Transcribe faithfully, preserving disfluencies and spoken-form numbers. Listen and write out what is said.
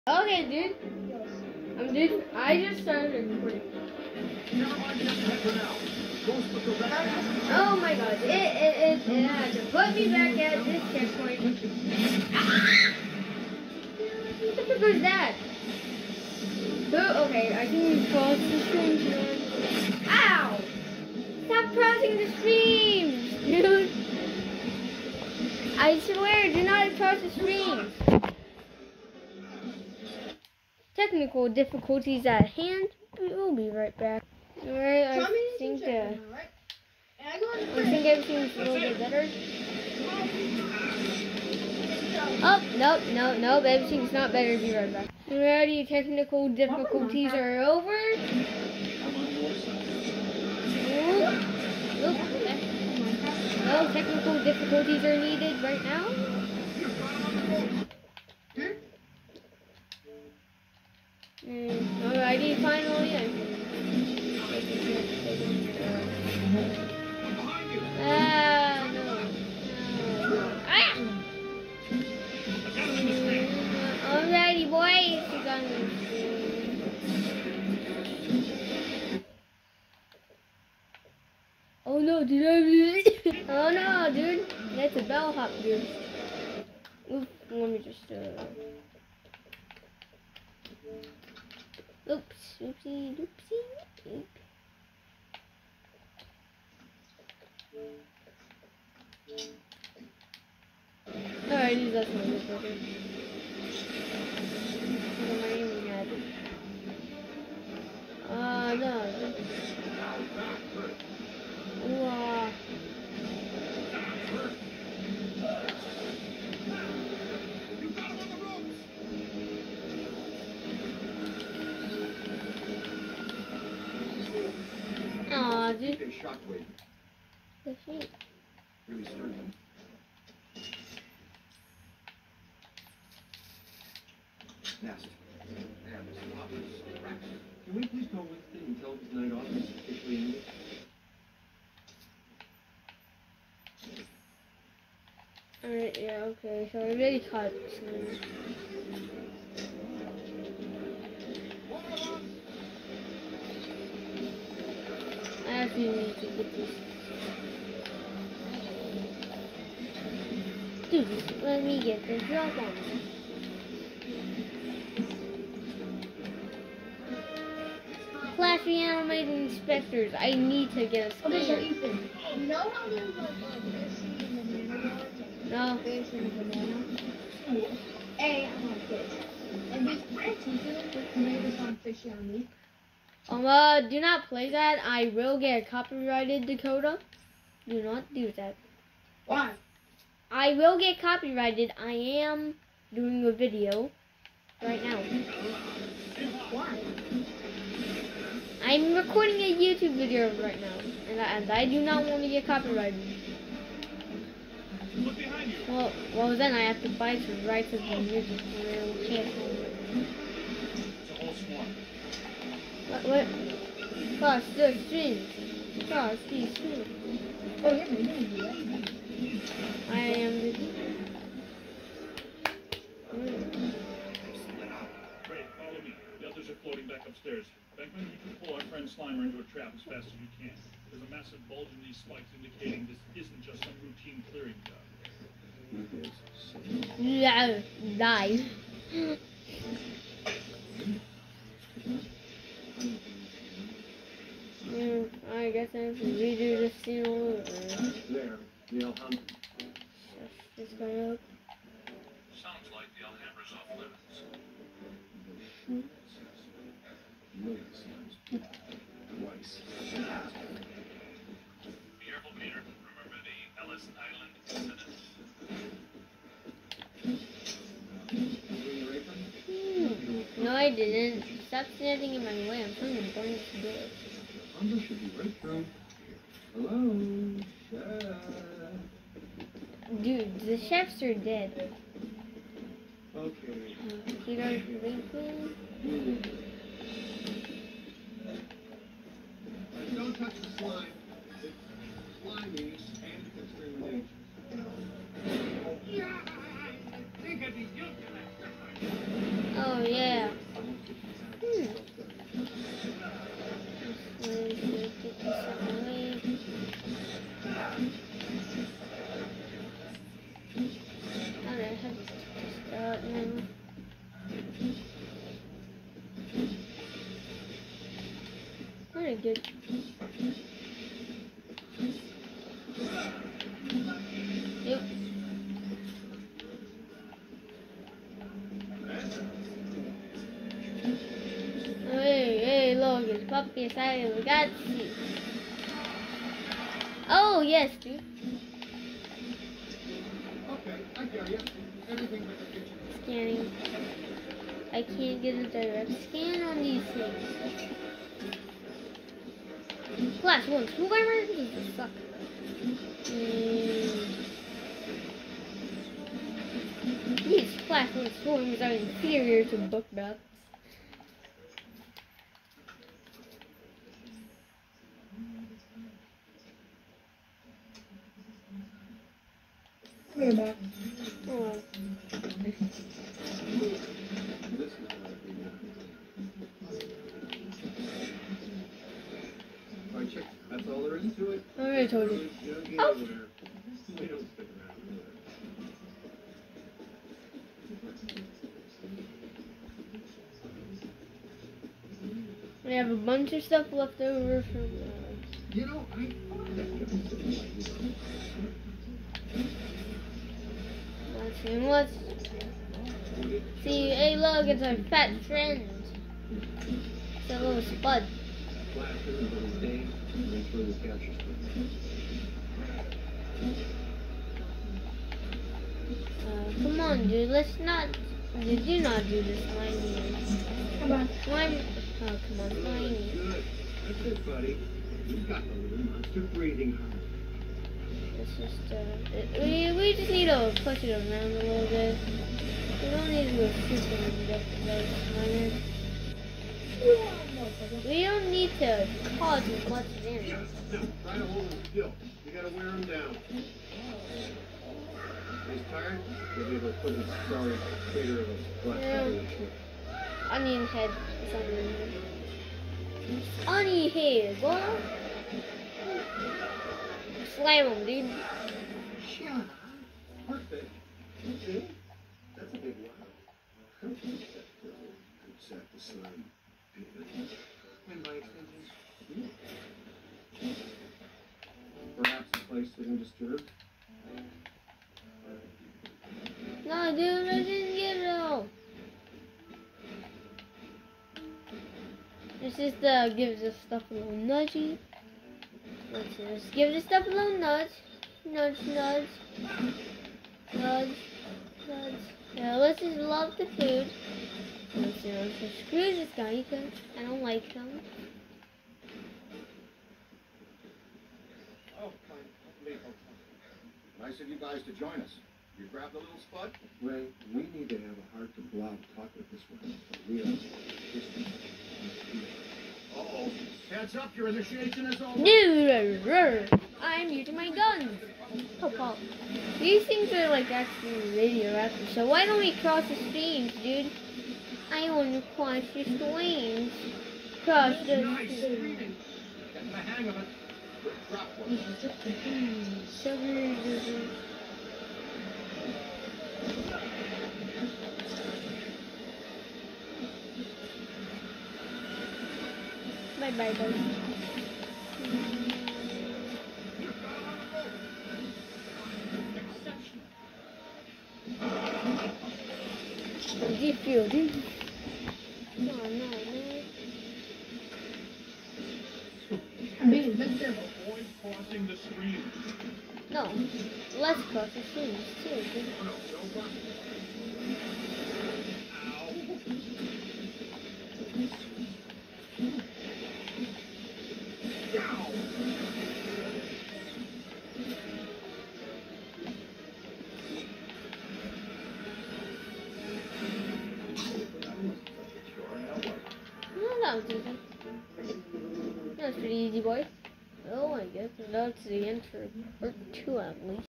Okay, dude. Um, dude, I just started recording. Oh my god, it, it, it, it had to put me back at this checkpoint. What the frick was that? Oh, okay, I can cross the streams, man. Ow! Stop crossing the streams, dude! I swear, do not cross the streams. Technical difficulties at hand. We'll be right back. Alright, I think, uh, I think everything's a little bit better. Oh, nope, no, nope, everything's not better. Be right back. Alrighty, technical difficulties are over. Oop. Oop. No technical difficulties are needed right now. Mm, alrighty, finally, I Ah, no. no. Ah! Alrighty, boys. We're gonna... Oh no, dude. Oh no, dude. That's a bellhop, dude. Oop, let me just, uh... Oops, oopsie, doopsie, oop. Alright, that's my good brother. What am I aiming at? Ah, uh, no. Ooh, uh. Aw, dude. The feet. Really stirred them. Nest. And this office racks. Can we please go with it until tonight office officially ended? Alright, yeah, okay. So I already caught some. I actually need to get this. Dude, let me get the drop on me. Flashy animated inspectors. I need to get a scanner. Okay, so Ethan, you know how there's like a fish in the banana? No. Fish in the banana? A, I'm on fish. And these teachers made us on Fishy on me. Um, uh, do not play that. I will get copyrighted, Dakota. Do not do that. Why? I will get copyrighted. I am doing a video right now. Why? I'm recording a YouTube video right now, and I, and I do not want to get copyrighted. Well, well then I have to fight for the rights of the music. I can't. What? What? Cross the streams. Cross the streams. Oh, you're making me. I am the... Mm. Great, follow me. The others are floating back upstairs. Beckman, you can pull our friend Slimer into a trap as fast as you can. There's a massive bulge in these spikes indicating this isn't just some routine clearing job. Yeah, die. Mm, I guess I have to redo this scene all over. There, the Alhambra. Just go up. Sounds like the Alhambra's off limits. Hmm. Millions times. Twice. Be careful, Peter. Remember the Ellis Island incident? Hmm. No, I didn't. Stop standing in my way. I'm trying to burn this door. Alhambra should be right through. Hello, chef. Dude, the chefs are dead. Okay. Uh, Peter, Lincoln. Don't touch the slime. It's slimy and extremely dangerous. Oh yeah. Hmm. Let's get this out of the way. Alright, I have to start now. Very good. Yep. Hey, hey, look, it's puppy aside, we got you. Oh, yes, dude. Okay, I hear you. Everything but the kitchen. Scanning. I can't get a direct scan on these things. Class one screwdriver? This is suck. Mm. These class one screwdrivers are inferior to book bats. We're back. Oh. This is what we want. Alright, chick, that's all there is to it. I already told you. You don't get Oh. anywhere. We don't stick around. We have a bunch of stuff left over from. Uh, You know, I thought that was let's see. Let's see. Hey, look, it's our fat friend. It's a little spud. Blaster and little day, and then throw the capture stick. Uh, come on, dude. Let's not. Dude, do not do this, slimy. Come on. Slime. Oh, come on, slimy. Good. That's it, buddy. You got the little monster breathing hard. It's just, uh, it, we, we just need to push it around a little bit. We don't need to go super in depth about slimy. We don't need to cause as much damage. No, try to hold him still. You gotta wear him down. He's tired. You'll be able to put his sorry crater of a black Yeah. hole in his ship. Onion head. It's onion head. Onion head, boy. Slam him, dude. Sure. Perfect. Okay. That's a big wow. Good sack to slime. And by extension, you. Perhaps a place sitting disturbed. No, dude, I didn't get it all. This just uh, gives this stuff a little nudgy. Let's just give this stuff a little nudge. Nudge, nudge. Nudge, nudge. Now let's just love the food. Let's, you know, so screw this guy because I don't like him. Oh, fine. Nice of you guys to join us. You grab the little spud? Ray, we need to have a heart to blob talk with this one. For real. Uh-oh. Heads up, your initiation is over. No, I'm using my guns. Oh, Paul. These things are like actually radioactive, so why don't we cross the streams, dude? I want to cross the streams. Cross the Nice. streams. Getting the hang of it. Good drop one. So good. Bye bye, bye. Deep field, dude. No, no, no. I'm being very careful. Avoid crossing the stream. No, let's cross the streams too, dude. Oh, no, no button. No, that was easy. That was pretty easy, boy. Oh, I guess that's the end for part two at least.